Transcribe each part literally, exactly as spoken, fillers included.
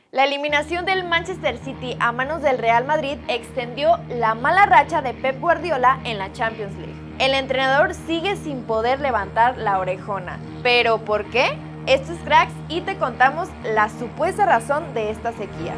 La eliminación del Manchester City a manos del Real Madrid extendió la mala racha de Pep Guardiola en la Champions League. El entrenador sigue sin poder levantar la orejona. ¿Pero por qué? Esto es Cracks y te contamos la supuesta razón de esta sequía.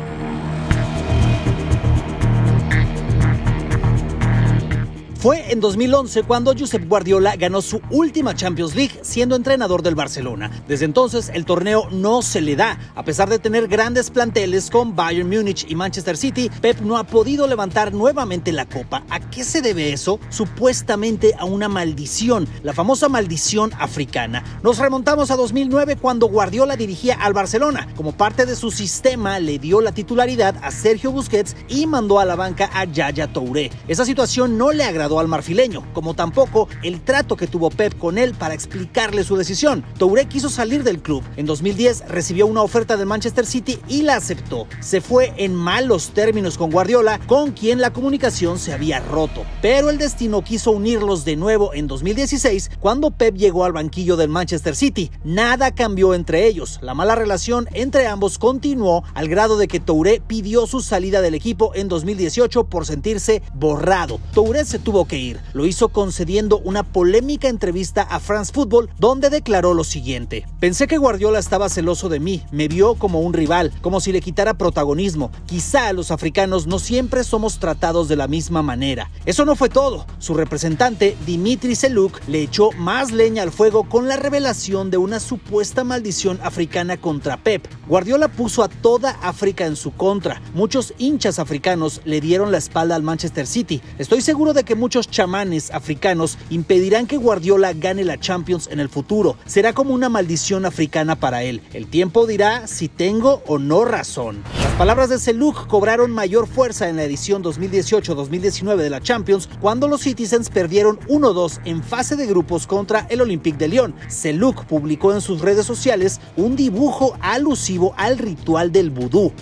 Fue en dos mil once cuando Josep Guardiola ganó su última Champions League siendo entrenador del Barcelona. Desde entonces el torneo no se le da. A pesar de tener grandes planteles con Bayern Múnich y Manchester City, Pep no ha podido levantar nuevamente la copa. ¿A qué se debe eso? Supuestamente a una maldición, la famosa maldición africana. Nos remontamos a dos mil nueve cuando Guardiola dirigía al Barcelona. Como parte de su sistema le dio la titularidad a Sergio Busquets y mandó a la banca a Yaya Touré. Esa situación no le agradó al marfileño, como tampoco el trato que tuvo Pep con él para explicarle su decisión. Touré quiso salir del club. En dos mil diez recibió una oferta del Manchester City y la aceptó. Se fue en malos términos con Guardiola, con quien la comunicación se había roto. Pero el destino quiso unirlos de nuevo en dos mil dieciséis, cuando Pep llegó al banquillo del Manchester City. Nada cambió entre ellos. La mala relación entre ambos continuó al grado de que Touré pidió su salida del equipo en dos mil dieciocho por sentirse borrado. Touré se tuvo que ir. Lo hizo concediendo una polémica entrevista a France Football donde declaró lo siguiente: pensé que Guardiola estaba celoso de mí, me vio como un rival, como si le quitara protagonismo. Quizá los africanos no siempre somos tratados de la misma manera. Eso no fue todo. Su representante, Dimitri Seluk, le echó más leña al fuego con la revelación de una supuesta maldición africana contra Pep. Guardiola puso a toda África en su contra. Muchos hinchas africanos le dieron la espalda al Manchester City. Estoy seguro de que muchos Muchos chamanes africanos impedirán que Guardiola gane la Champions en el futuro. Será como una maldición africana para él. El tiempo dirá si tengo o no razón. Las palabras de Seluk cobraron mayor fuerza en la edición dos mil dieciocho dos mil diecinueve de la Champions, cuando los Citizens perdieron uno dos en fase de grupos contra el Olympique de Lyon. Seluk publicó en sus redes sociales un dibujo alusivo al ritual del vudú.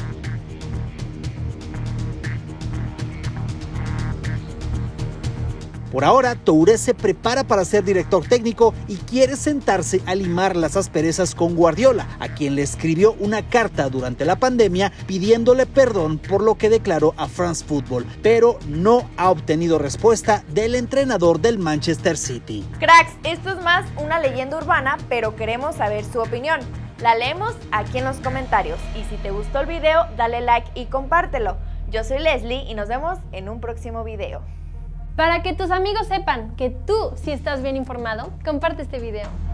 Por ahora, Touré se prepara para ser director técnico y quiere sentarse a limar las asperezas con Guardiola, a quien le escribió una carta durante la pandemia pidiéndole perdón por lo que declaró a France Football, pero no ha obtenido respuesta del entrenador del Manchester City. Cracks, esto es más una leyenda urbana, pero queremos saber su opinión. La leemos aquí en los comentarios y si te gustó el video, dale like y compártelo. Yo soy Leslie y nos vemos en un próximo video. Para que tus amigos sepan que tú sí estás bien informado, comparte este video.